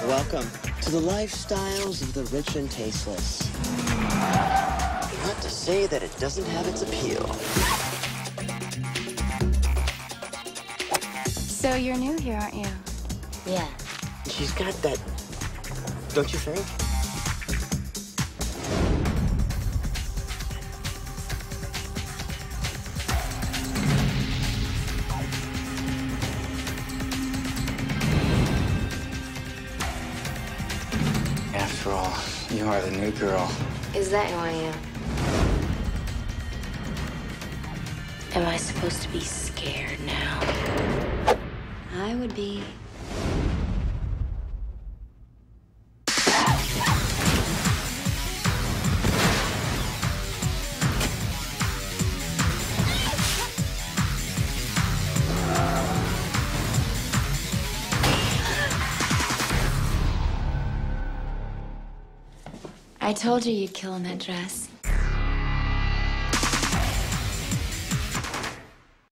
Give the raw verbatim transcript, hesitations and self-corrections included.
Welcome to the lifestyles of the rich and tasteless. Not to say that it doesn't have its appeal. So you're new here, aren't you? Yeah. She's got that, don't you think? After all, you are the new girl. Is that who I am? Am I supposed to be scared now? I would be. I told you you'd kill in that dress.